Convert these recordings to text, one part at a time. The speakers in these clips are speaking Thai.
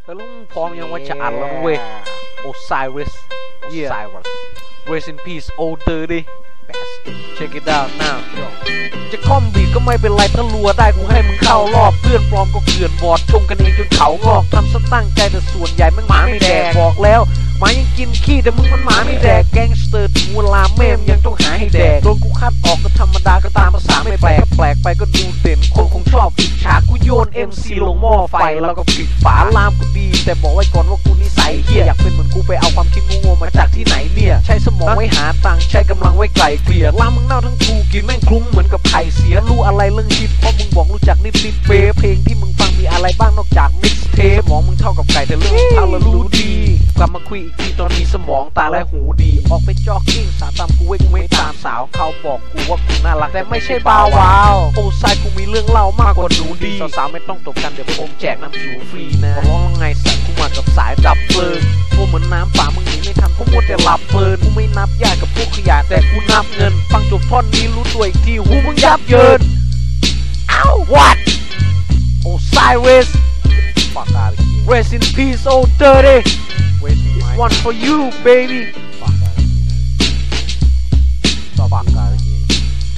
แล้วมึงพร้อมยังว่าจะอัดแล้วเว้ยโอไซริสRest in peace old dirty Check it out now จะคอมบีก็ไม่เป็นไรถ้ารัวได้กูให้มึงเข้ารอบเพื่อนปลอมก็เกลื่อนบอดชมกันเองจนเขางอกทำซะตั้งใจแต่ส่วนใหญ่มันหมาไม่แดกบอกแล้วหมายังกินขี้แต่มึงมันหมาไม่แดกแก๊งสเตอร์ถึงเวลาแม่มยังต้องหาให้แดกโดนกูคัดออกก็ธรรมดาก็ตามภาษาไม่แปลกแปลกไปก็ดูเด่นคนคงชอบอิจฉากูโยน MC ลงหม้อไฟแล้วก็ปิดฝาลามกูดีแต่บอกไว้ก่อนว่ากูนิสัยเหี้ยอยากเป็นเหมือนกูไปเอาความคิดงูมาจากที่ไหนเนี่ยใช้สมองไว้หาตังค์ใช้กำลังไว้ไกลเกลี่ยลามมึงเน่าทั้งทูกินแม่งคลุ้งเหมือนกับไข่เสียรู้อะไรเรื่องฮิปเพราะมึงบอกรู้จักนิดเป๊ะเพลงที่มึงฟังมีอะไรบ้างนอกจากมิกซ์เทปสมองมึงเท่ากับไก่แต่เรื่องเท่าแล้วรู้ดีกลับมาคุยอีกทีตอนมีสมองตาและหูดีออกไปจ็อกกิ้งสาตามกูเว้ยตามสาวเขาบอกกูว่ากูน่ารักแต่ไม่ใช่บ้าวาวโอ้ไซกูมีเรื่องเล่ามากกว่าหนูดีสาวๆไม่ต้องตกกันเดี๋ยวผมแจกน้ำจิ๋วฟรีนะร้องไงสัตว์กูมากับสายดับเพลิงพวกเหมือนน้ำป่ามึงหนีไม่ทันพวกมัวแต่หลับเพลินกูไม่นับญาติกับพวกขยะแต่กูนับเงินฟังจบท่อนนี้รู้ตัวอีกทีหูมึงยับเยินอ้าว what Osiris fuck out of here rest in peace old dirty this one for you baby fuck out of here fuck out of here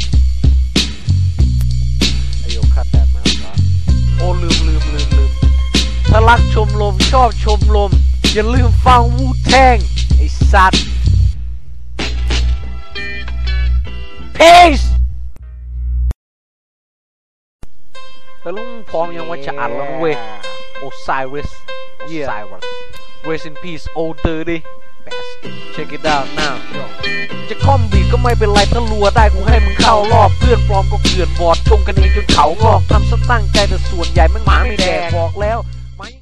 ayo cut that man โอ้ลืมถ้ารักชมลมชอบชมลมอย่าลืมฟังวูแทงไอ้สัตว์ peace แล้วลุงพร้อมยังว่าจะอัดแล้วเว้ย Osiris Rest in peace old dirty Check it out now จะคอมบีก็ไม่เป็นไรถ้ารัวได้กูให้มึงเข้ารอบเพื่อนปลอมก็เกลื่อนบอดชมกันเองจนเขางอกทำซะตั้งใจแต่ส่วนใหญ่มันหมาไม่แดกบอกแล้ว